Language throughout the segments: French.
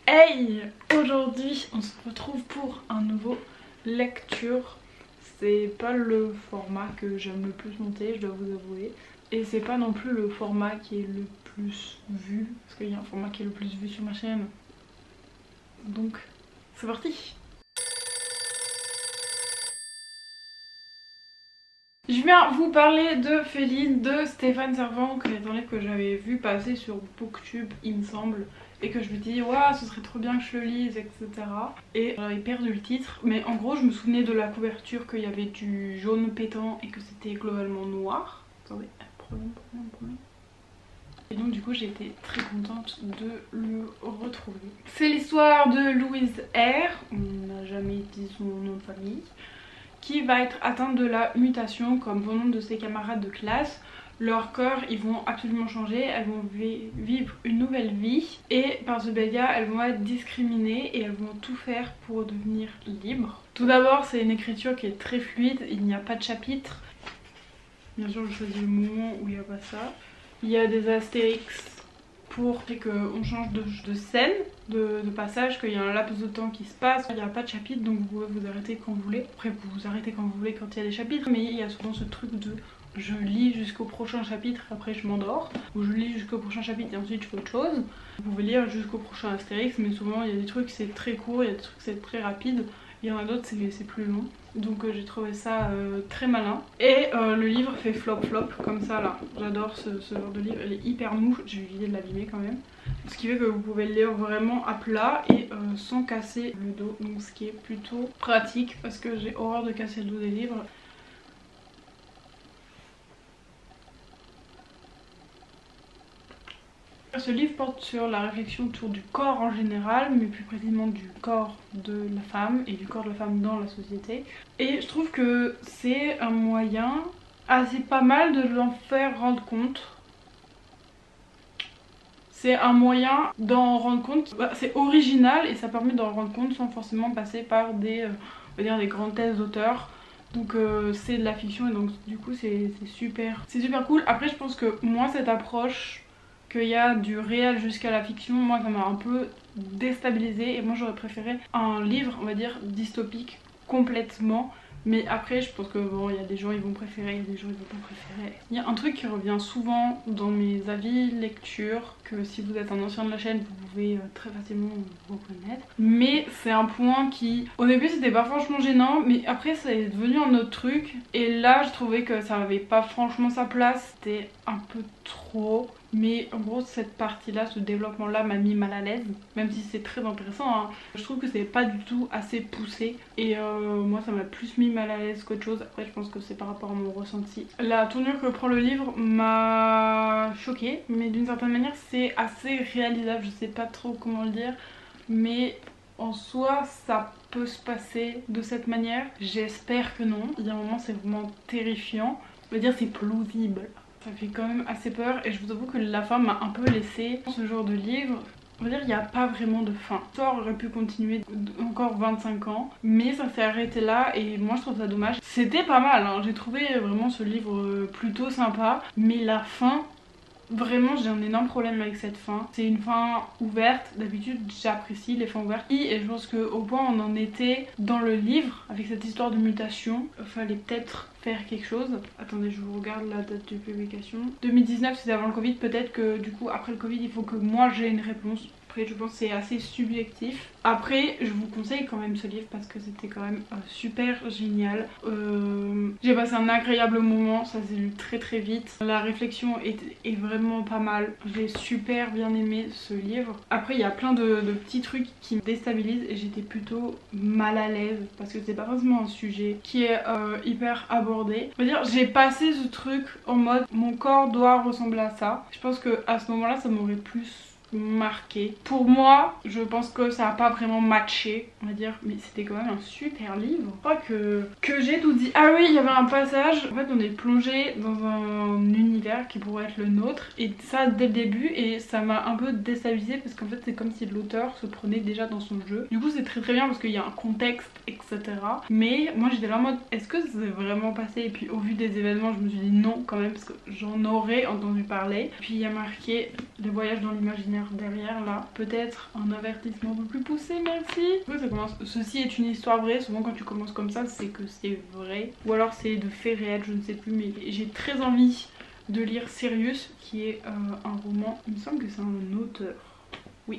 Hey! Aujourd'hui on se retrouve pour un nouveau lecture. C'est pas le format que j'aime le plus monter, je dois vous avouer. Et c'est pas non plus le format qui est le plus vu, parce qu'il y a un format qui est le plus vu sur ma chaîne. Donc c'est parti! Je viens vous parler de Féline de Stéphane Servant, que j'avais vu passer sur Booktube il me semble, et que je me dis ouais ce serait trop bien que je le lise, etc. Et j'avais perdu le titre, mais en gros je me souvenais de la couverture, qu'il y avait du jaune pétant et que c'était globalement noir. Attendez, problème. Et donc du coup j'ai été très contente de le retrouver. C'est l'histoire de Louise R, on n'a jamais dit son nom de famille, qui va être atteinte de la mutation comme bon nombre de ses camarades de classe. Leurs corps ils vont absolument changer, elles vont vivre une nouvelle vie et par ce biais elles vont être discriminées et elles vont tout faire pour devenir libres. Tout d'abord c'est une écriture qui est très fluide, il n'y a pas de chapitre. Bien sûr je choisis le moment où il n'y a pas ça. Il y a des astérix pour qu'on change de scène, de passage, qu'il y a un laps de temps qui se passe. Il n'y a pas de chapitre donc vous pouvez vous arrêter quand vous voulez. Après vous vous arrêtez quand vous voulez quand il y a des chapitres, mais il y a souvent ce truc de je lis jusqu'au prochain chapitre, après je m'endors, ou je lis jusqu'au prochain chapitre et ensuite je fais autre chose. Vous pouvez lire jusqu'au prochain astérix, mais souvent il y a des trucs c'est très court, il y a des trucs c'est très rapide, il y en a d'autres c'est plus long. Donc j'ai trouvé ça très malin. Et le livre fait flop comme ça là. J'adore ce genre de livre, elle est hyper mou, j'ai eu l'idée de l'abîmer quand même. Ce qui fait que vous pouvez le lire vraiment à plat et sans casser le dos, donc ce qui est plutôt pratique parce que j'ai horreur de casser le dos des livres. Ce livre porte sur la réflexion autour du corps en général, mais plus précisément du corps de la femme et du corps de la femme dans la société. Et je trouve que c'est un moyen assez pas mal de l'en faire rendre compte. C'est un moyen d'en rendre compte, c'est original et ça permet d'en rendre compte sans forcément passer par des, on va dire des grandes thèses d'auteur. Donc c'est de la fiction et donc du coup c'est super cool. Après je pense que moi cette approche qu'il y a du réel jusqu'à la fiction, moi ça m'a un peu déstabilisée et moi j'aurais préféré un livre on va dire dystopique complètement. Mais après je pense que bon il y a des gens ils vont préférer, il y a des gens ils vont pas préférer. Il y a un truc qui revient souvent dans mes avis lecture, que si vous êtes un ancien de la chaîne vous pouvez très facilement vous reconnaître. Mais c'est un point qui au début c'était pas franchement gênant, mais après ça est devenu un autre truc. Et là je trouvais que ça avait pas franchement sa place, c'était un peu trop. Mais en gros cette partie là, ce développement là m'a mis mal à l'aise. Même si c'est très intéressant hein. Je trouve que c'est pas du tout assez poussé. Et moi ça m'a plus mis mal à l'aise qu'autre chose. Après je pense que c'est par rapport à mon ressenti. La tournure que prend le livre m'a choquée, mais d'une certaine manière c'est assez réalisable. Je sais pas trop comment le dire, mais en soi ça peut se passer de cette manière. J'espère que non. Il y a un moment c'est vraiment terrifiant. Je veux dire c'est plausible. Ça fait quand même assez peur et je vous avoue que la fin m'a un peu laissé. Ce genre de livre, on va dire il n'y a pas vraiment de fin. L'histoire aurait pu continuer encore 25 ans, mais ça s'est arrêté là et moi je trouve ça dommage. C'était pas mal, hein. J'ai trouvé vraiment ce livre plutôt sympa, mais la fin... Vraiment j'ai un énorme problème avec cette fin. C'est une fin ouverte, d'habitude j'apprécie les fins ouvertes. Et je pense qu'au point où on en était dans le livre, avec cette histoire de mutation, fallait peut-être faire quelque chose. Attendez je vous regarde la date de publication. 2019 c'était avant le Covid, peut-être que du coup après le Covid il faut que moi j'ai une réponse. Après je pense que c'est assez subjectif. Après je vous conseille quand même ce livre parce que c'était quand même super génial. J'ai passé un agréable moment, ça s'est lu très vite. La réflexion est vraiment pas mal. J'ai super bien aimé ce livre. Après il y a plein de petits trucs qui me déstabilisent et j'étais plutôt mal à l'aise parce que c'est pas forcément un sujet qui est hyper abordé. Je veux dire j'ai passé ce truc en mode mon corps doit ressembler à ça. Je pense que à ce moment là ça m'aurait plus marqué. Pour moi, je pense que ça a pas vraiment matché, on va dire, mais c'était quand même un super livre. Je crois que j'ai tout dit. Ah oui, il y avait un passage, en fait on est plongé dans un univers qui pourrait être le nôtre, et ça dès le début, et ça m'a un peu déstabilisée parce qu'en fait c'est comme si l'auteur se prenait déjà dans son jeu. Du coup c'est très bien parce qu'il y a un contexte, etc. Mais moi j'étais là en mode, est-ce que c'est vraiment passé? Et puis au vu des événements, je me suis dit non quand même, parce que j'en aurais entendu parler. Puis il y a marqué les voyages dans l'imaginaire derrière là. Peut-être un avertissement un peu plus poussé, merci. Oui, ça commence. Ceci est une histoire vraie. Souvent quand tu commences comme ça, c'est que c'est vrai. Ou alors c'est de faits réels, je ne sais plus. Mais j'ai très envie de lire Sirius, qui est un roman. Il me semble que c'est un auteur. Oui.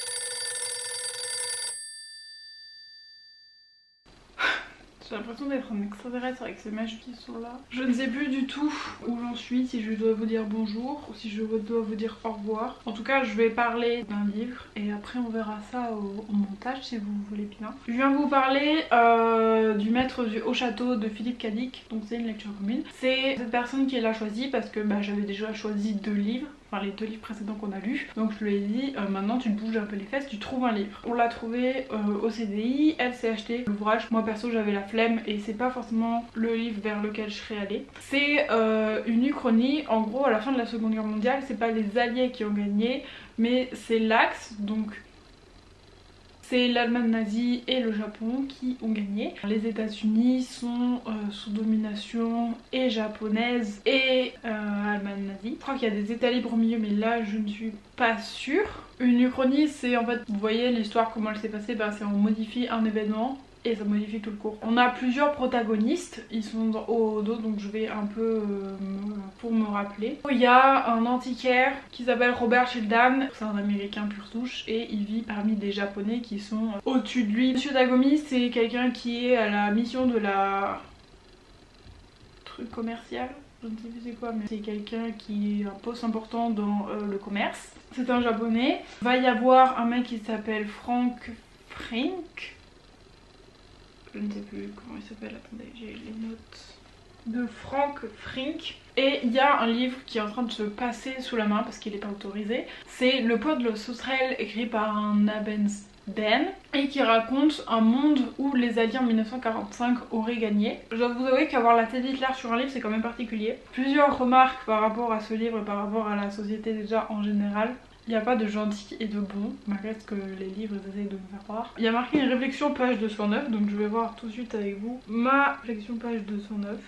J'ai l'impression d'être un extraterrestre avec ces mèches qui sont là. Je ne sais plus du tout où j'en suis, si je dois vous dire bonjour ou si je dois vous dire au revoir. En tout cas, je vais parler d'un livre et après on verra ça au montage si vous voulez bien. Je viens vous parler du Maître du Haut Château de Philippe Cadic, donc c'est une lecture commune. C'est cette personne qui l'a choisi parce que j'avais déjà choisi 2 livres. Enfin les 2 livres précédents qu'on a lus. Donc je lui ai dit maintenant tu te bouges un peu les fesses, tu trouves un livre. On l'a trouvé au CDI, elle s'est acheté l'ouvrage. Moi perso j'avais la flemme et c'est pas forcément le livre vers lequel je serais allée. C'est une uchronie, en gros à la fin de la Seconde Guerre mondiale, c'est pas les Alliés qui ont gagné, mais c'est l'Axe, donc c'est l'Allemagne nazie et le Japon qui ont gagné. Les États-Unis sont sous domination et japonaise et Allemagne nazie. Je crois qu'il y a des États libres au milieu, mais là je ne suis pas sûre. Une uchronie, c'est en fait, vous voyez l'histoire, comment elle s'est passée, c'est on modifie un événement et ça modifie tout le cours. On a plusieurs protagonistes, ils sont au dos donc je vais un peu pour me rappeler. Il y a un antiquaire qui s'appelle Robert Sheridan, c'est un américain pur souche et il vit parmi des japonais qui sont au-dessus de lui. Monsieur Tagomi, c'est quelqu'un qui est à la mission de la truc commercial, je ne sais plus c'est quoi, mais c'est quelqu'un qui a un poste important dans le commerce. C'est un japonais. Va y avoir un mec qui s'appelle Frank Frink. Je ne sais plus comment il s'appelle, attendez, j'ai les notes de Frank Frink. Et il y a un livre qui est en train de se passer sous la main parce qu'il n'est pas autorisé. C'est Le Poids de la Sauterelle, écrit par un Abensden et qui raconte un monde où les Alliés en 1945 auraient gagné. Je dois vous avouer qu'avoir la tête d'Hitler sur un livre c'est quand même particulier. Plusieurs remarques par rapport à ce livre et par rapport à la société déjà en général. Il n'y a pas de gentil et de bon, malgré ce que les livres essayent de me faire croire. Il y a marqué une réflexion page 209, donc je vais voir tout de suite avec vous ma réflexion page 209.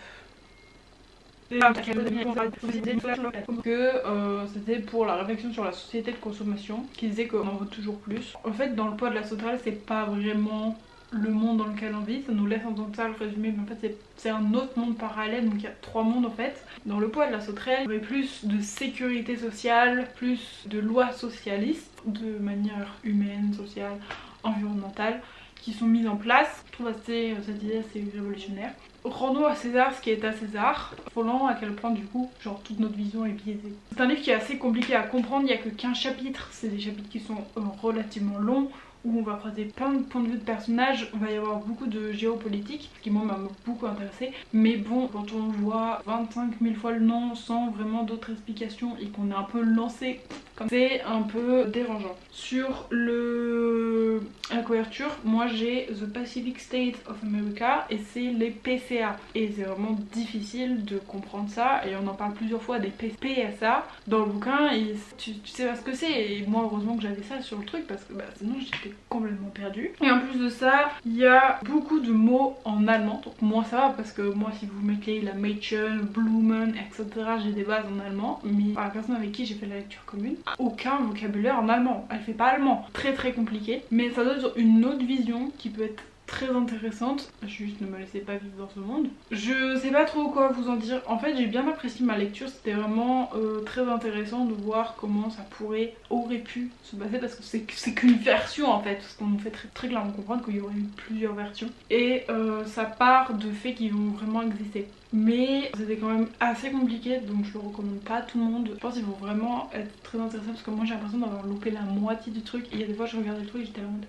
Que c'était pour la réflexion sur la société de consommation, qui disait qu'on en veut toujours plus. En fait, dans Le Poids de la Sauterelle, c'est pas vraiment le monde dans lequel on vit, ça nous laisse entendre ça le résumé, mais en fait c'est un autre monde parallèle, donc il y a 3 mondes en fait. Dans Le Poids de la Sauterelle, il y avait plus de sécurité sociale, plus de lois socialistes, de manière humaine, sociale, environnementale, qui sont mises en place. Je trouve cette idée assez révolutionnaire. Rendons à César ce qui est à César. Affolant à quel point du coup, genre toute notre vision est biaisée. C'est un livre qui est assez compliqué à comprendre, il n'y a que 15 chapitres, c'est des chapitres qui sont relativement longs, où on va croiser plein de points de vue de personnages, il va y avoir beaucoup de géopolitique, ce qui moi m'a beaucoup intéressé. Mais bon, quand on voit 25 000 fois le nom sans vraiment d'autres explications et qu'on est un peu lancé comme c'est un peu dérangeant. Sur la couverture, moi j'ai The Pacific State of America et c'est les PCA. Et c'est vraiment difficile de comprendre ça et on en parle plusieurs fois des PSA dans le bouquin et tu sais pas ce que c'est. Et moi heureusement que j'avais ça sur le truc parce que sinon j'étais complètement perdue. Et en plus de ça, il y a beaucoup de mots en allemand. Donc moi ça va parce que moi si vous mettez la Mädchen, Blumen, etc. j'ai des bases en allemand. Mais par la personne avec qui j'ai fait la lecture commune, aucun vocabulaire en allemand. Elle fait pas allemand. Très très compliqué. Mais ça donne une autre vision qui peut être très intéressante. Juste ne me laissez pas vivre dans ce monde. Je sais pas trop quoi vous en dire. En fait j'ai bien apprécié ma lecture. C'était vraiment très intéressant de voir comment ça aurait pu se passer parce que c'est qu'une version en fait. Parce qu'on nous fait très, très clairement comprendre qu'il y aurait eu plusieurs versions. Et ça part de faits qui vont vraiment exister. Mais c'était quand même assez compliqué donc je le recommande pas à tout le monde. Je pense qu'il faut vraiment être très intéressé parce que moi j'ai l'impression d'avoir loupé la moitié du truc. Et il y a des fois je regardais le truc et j'étais en mode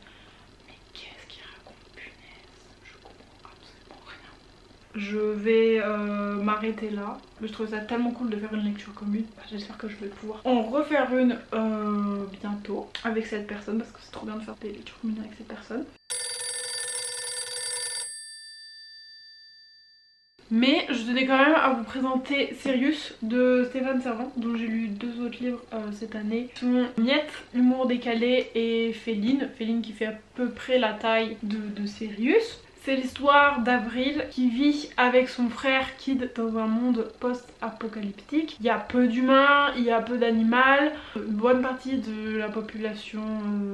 je vais m'arrêter là. Je trouve ça tellement cool de faire une lecture commune. J'espère que je vais pouvoir en refaire une bientôt avec cette personne parce que c'est trop bien de faire des lectures communes avec cette personne. Mais je tenais quand même à vous présenter Sirius de Stéphane Servan, dont j'ai lu 2 autres livres cette année. Sont Miette, Humour décalé et Féline. Féline qui fait à peu près la taille de Sirius. C'est l'histoire d'Avril qui vit avec son frère Kid dans un monde post-apocalyptique. Il y a peu d'humains, il y a peu d'animaux, une bonne partie de la population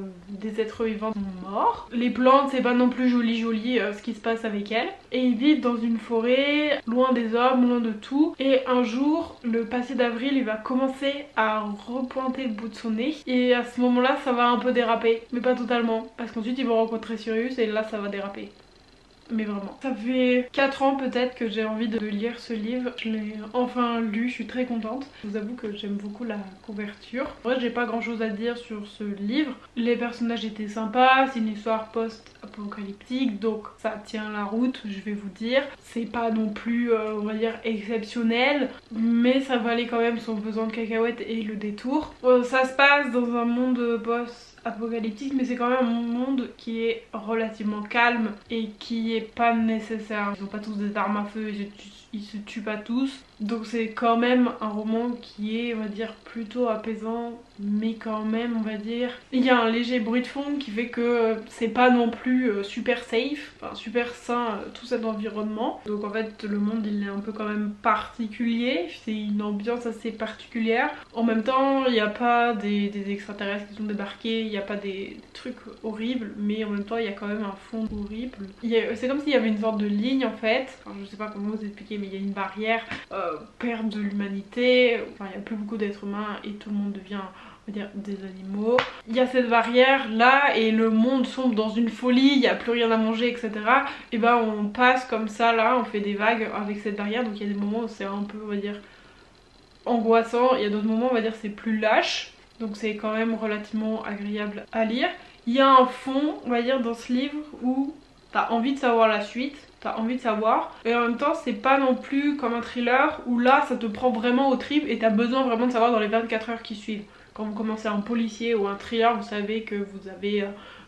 des êtres vivants sont morts. Les plantes, c'est pas non plus joli ce qui se passe avec elles. Et ils vivent dans une forêt, loin des hommes, loin de tout. Et un jour, le passé d'Avril, il va commencer à repointer le bout de son nez. Et à ce moment-là, ça va un peu déraper, mais pas totalement. Parce qu'ensuite, ils vont rencontrer Sirius et là, ça va déraper. Mais vraiment. Ça fait 4 ans peut-être que j'ai envie de lire ce livre. Je l'ai enfin lu, je suis très contente. Je vous avoue que j'aime beaucoup la couverture. En vrai, j'ai pas grand chose à dire sur ce livre. Les personnages étaient sympas, c'est une histoire post-apocalyptique, donc ça tient la route, je vais vous dire. C'est pas non plus, on va dire, exceptionnel, mais ça valait quand même son pesant de cacahuètes et le détour. Ça se passe dans un monde post-apocalyptique, mais c'est quand même un monde qui est relativement calme et qui est pas nécessaire. Ils ont pas tous des armes à feu, ils se tuent pas tous. Donc c'est quand même un roman qui est, on va dire, plutôt apaisant, mais quand même, on va dire, il y a un léger bruit de fond qui fait que c'est pas non plus super safe, enfin super sain tout cet environnement. Donc en fait le monde il est un peu quand même particulier, c'est une ambiance assez particulière. En même temps il n'y a pas des extraterrestres qui sont débarqués, il n'y a pas des trucs horribles, mais en même temps il y a quand même un fond horrible. C'est comme s'il y avait une sorte de ligne en fait, enfin, je sais pas comment vous expliquer, mais il y a une barrière, perte de l'humanité, enfin il n'y a plus beaucoup d'êtres humains et tout le monde devient, on va dire, des animaux. Il y a cette barrière là et le monde sombre dans une folie, il n'y a plus rien à manger, etc. Et ben on passe comme ça là, on fait des vagues avec cette barrière, donc il y a des moments où c'est un peu, on va dire, angoissant, il y a d'autres moments, on va dire, c'est plus lâche, donc c'est quand même relativement agréable à lire. Il y a un fond, on va dire, dans ce livre où t'as envie de savoir la suite, t'as envie de savoir, et en même temps c'est pas non plus comme un thriller où là ça te prend vraiment aux tripes et t'as besoin vraiment de savoir dans les 24 heures qui suivent. Quand vous commencez un policier ou un thriller, vous savez que vous avez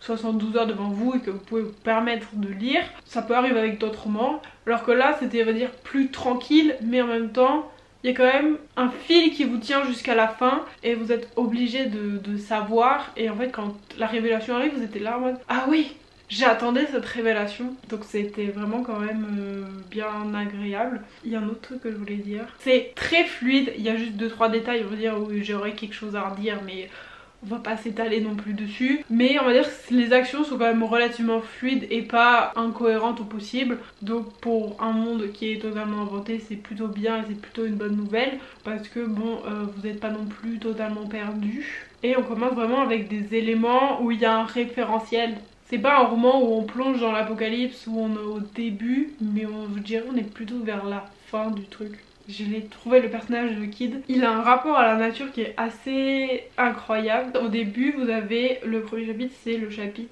72 heures devant vous et que vous pouvez vous permettre de lire. Ça peut arriver avec d'autres romans, alors que là c'était, on va dire, plus tranquille, mais en même temps il y a quand même un fil qui vous tient jusqu'à la fin et vous êtes obligé de savoir. Et en fait quand la révélation arrive, vous êtes là en mode ah oui, j'attendais cette révélation, donc c'était vraiment quand même bien agréable. Il y a un autre truc que je voulais dire, c'est très fluide, il y a juste 2-3 détails, on va dire, où j'aurais quelque chose à redire, mais on va pas s'étaler non plus dessus. Mais on va dire que les actions sont quand même relativement fluides et pas incohérentes au possible. Donc pour un monde qui est totalement inventé, c'est plutôt bien et c'est plutôt une bonne nouvelle. Parce que bon, vous n'êtes pas non plus totalement perdu. Et on commence vraiment avec des éléments où il y a un référentiel. C'est pas un roman où on plonge dans l'apocalypse, où on est au début, mais je dirais on est plutôt vers la fin du truc. Je l'ai trouvé, le personnage de Kid, il a un rapport à la nature qui est assez incroyable. Au début vous avez le premier chapitre, c'est le chapitre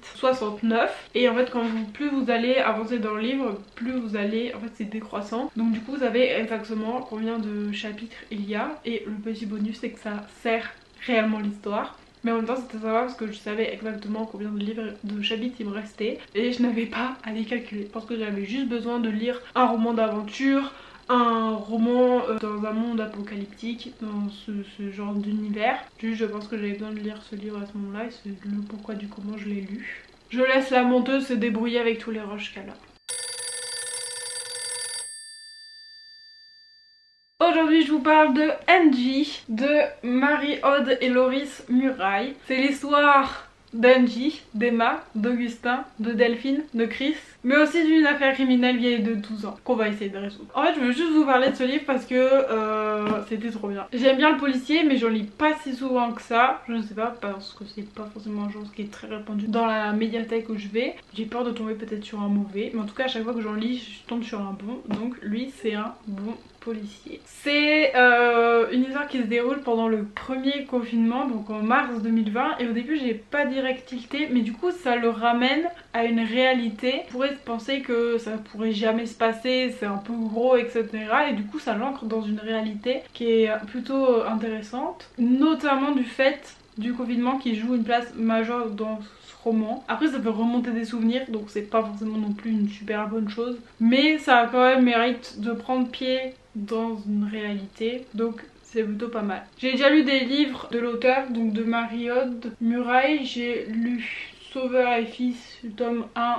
69, et en fait plus vous allez avancer dans le livre, plus vous allez, en fait c'est décroissant, donc du coup vous savez exactement combien de chapitres il y a, et le petit bonus c'est que ça sert réellement l'histoire. Mais en même temps c'était sympa parce que je savais exactement combien de chapitres il me restait et je n'avais pas à les calculer parce que j'avais juste besoin de lire un roman d'aventure, un roman dans un monde apocalyptique, dans ce genre d'univers. Juste je pense que j'avais besoin de lire ce livre à ce moment là et c'est le pourquoi du comment je l'ai lu. Je laisse la monteuse se débrouiller avec tous les rushs qu'elle a. Aujourd'hui je vous parle de Angie de Marie-Aude et Loris Murail. C'est l'histoire d'Angie, d'Emma, d'Augustin, de Delphine, de Chris, mais aussi d'une affaire criminelle vieille de 12 ans qu'on va essayer de résoudre. En fait je veux juste vous parler de ce livre parce que c'était trop bien. J'aime bien le policier mais j'en lis pas si souvent que ça, je ne sais pas, parce que c'est pas forcément un genre qui est très répandu dans la médiathèque où je vais. J'ai peur de tomber peut-être sur un mauvais, mais en tout cas à chaque fois que j'en lis je tombe sur un bon, donc lui c'est un bon policier. C'est une histoire qui se déroule pendant le premier confinement, donc en mars 2020, et au début j'ai pas direct tilté, mais du coup ça le ramène à une réalité. On pourrait penser que ça pourrait jamais se passer, c'est un peu gros, etc. Et du coup ça l'ancre dans une réalité qui est plutôt intéressante, notamment du fait du confinement qui joue une place majeure dans ce roman. Après ça peut remonter des souvenirs, donc c'est pas forcément non plus une super bonne chose, mais ça a quand même mérite de prendre pied dans une réalité, donc c'est plutôt pas mal. J'ai déjà lu des livres de l'auteur, donc de Marie-Aude Murail, j'ai lu Sauveur et Fils, tome 1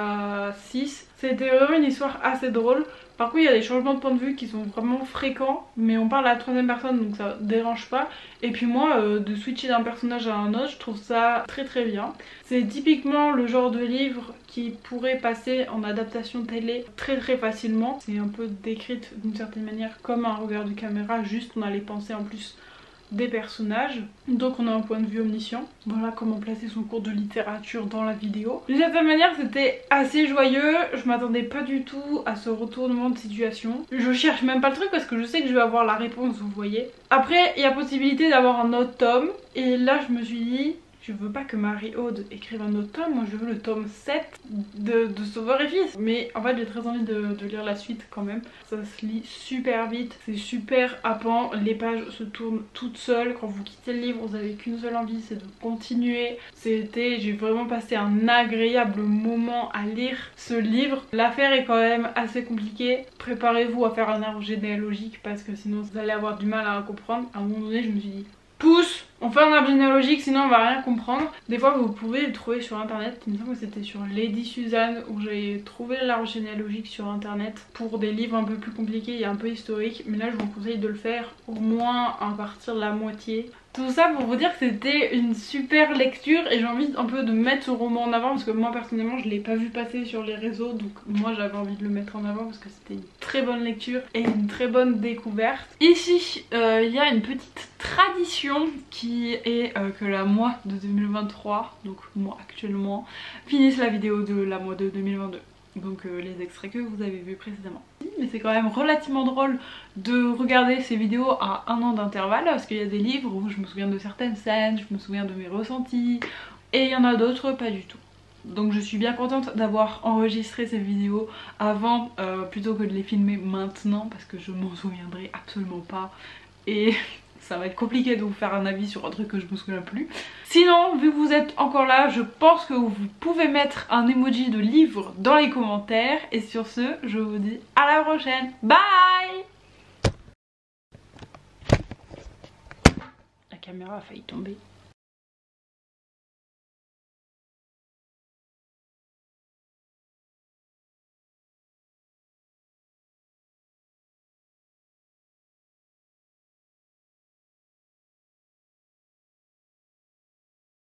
à 6. C'était vraiment une histoire assez drôle. Par contre il y a des changements de point de vue qui sont vraiment fréquents, mais on parle à la troisième personne donc ça dérange pas. Et puis moi de switcher d'un personnage à un autre, je trouve ça très très bien. C'est typiquement le genre de livre qui pourrait passer en adaptation télé très très facilement. C'est un peu décrite d'une certaine manière comme un regard de caméra, juste on a les pensées en plus des personnages, donc on a un point de vue omniscient. Voilà comment placer son cours de littérature dans la vidéo. D'une certaine manière c'était assez joyeux, je m'attendais pas du tout à ce retournement de situation. Je cherche même pas le truc parce que je sais que je vais avoir la réponse, vous voyez. Après il y a possibilité d'avoir un autre tome, et là je me suis dit je veux pas que Marie-Aude écrive un autre tome, moi je veux le tome 7 de Sauveur et Fils. Mais en fait j'ai très envie de lire la suite quand même. Ça se lit super vite, c'est super happant, les pages se tournent toutes seules. Quand vous quittez le livre vous avez qu'une seule envie, c'est de continuer. J'ai vraiment passé un agréable moment à lire ce livre. L'affaire est quand même assez compliquée, préparez-vous à faire un arbre généalogique parce que sinon vous allez avoir du mal à comprendre. À un moment donné je me suis dit pousse, on fait un arbre généalogique sinon on va rien comprendre. Des fois vous pouvez le trouver sur internet, il me semble que c'était sur Lady Suzanne où j'ai trouvé l'arbre généalogique sur internet pour des livres un peu plus compliqués et un peu historiques. Mais là je vous conseille de le faire au moins à partir de la moitié. Tout ça pour vous dire que c'était une super lecture et j'ai envie un peu de mettre ce roman en avant parce que moi personnellement je l'ai pas vu passer sur les réseaux, donc moi j'avais envie de le mettre en avant parce que c'était une très bonne lecture et une très bonne découverte. Ici il y a une petite tradition qui est que la mois de 2023, donc moi actuellement, finisse la vidéo de la mois de 2022. Donc les extraits que vous avez vus précédemment. Mais c'est quand même relativement drôle de regarder ces vidéos à un an d'intervalle parce qu'il y a des livres où je me souviens de certaines scènes, je me souviens de mes ressentis, et il y en a d'autres pas du tout. Donc je suis bien contente d'avoir enregistré ces vidéos avant plutôt que de les filmer maintenant parce que je m'en souviendrai absolument pas et ça va être compliqué de vous faire un avis sur un truc que je me souviens plus. Sinon, vu que vous êtes encore là, je pense que vous pouvez mettre un emoji de livre dans les commentaires. Et sur ce, je vous dis à la prochaine. Bye! La caméra a failli tomber.